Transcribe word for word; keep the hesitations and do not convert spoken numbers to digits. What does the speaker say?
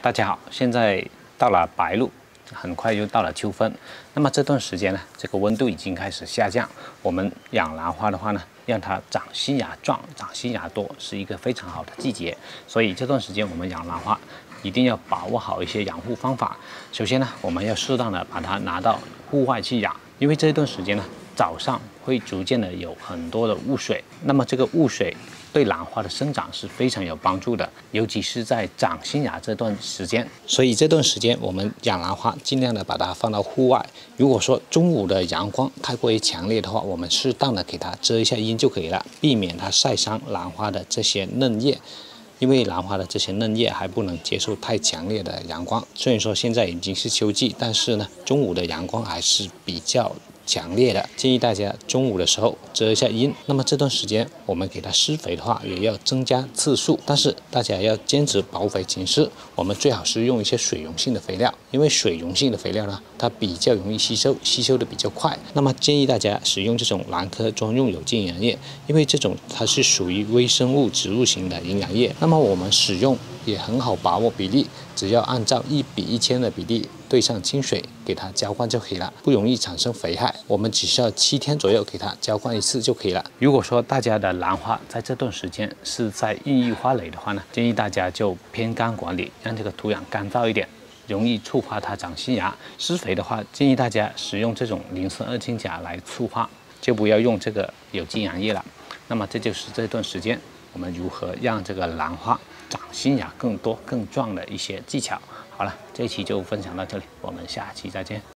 大家好，现在到了白露，很快就到了秋分。那么这段时间呢，这个温度已经开始下降。我们养兰花的话呢，让它长新芽壮、长新芽多，是一个非常好的季节。所以这段时间我们养兰花，一定要把握好一些养护方法。首先呢，我们要适当的把它拿到户外去养，因为这段时间呢，早上会逐渐的有很多的雾水，那么这个雾水对兰花的生长是非常有帮助的，尤其是在长新芽这段时间。所以这段时间我们养兰花，尽量的把它放到户外。如果说中午的阳光太过于强烈的话，我们适当的给它遮一下阴就可以了，避免它晒伤兰花的这些嫩叶。因为兰花的这些嫩叶还不能接受太强烈的阳光，虽然说现在已经是秋季，但是呢，中午的阳光还是比较强烈的，建议大家中午的时候遮一下阴。那么这段时间我们给它施肥的话，也要增加次数，但是大家要坚持保肥形式。我们最好是用一些水溶性的肥料，因为水溶性的肥料呢，它比较容易吸收，吸收的比较快。那么建议大家使用这种兰科专用有机营养液，因为这种它是属于微生物植物型的营养液。那么我们使用也很好把握比例，只要按照一比一千的比例兑上清水，给它浇灌就可以了，不容易产生肥害。我们只需要七天左右给它浇灌一次就可以了。如果说大家的兰花在这段时间是在孕育花蕾的话呢，建议大家就偏干管理，让这个土壤干燥一点，容易触发它长新芽。施肥的话，建议大家使用这种磷酸二氢钾来促花，就不要用这个有机营养液了。那么这就是这段时间我们如何让这个兰花长新芽更多更壮的一些技巧。好了，这一期就分享到这里，我们下期再见。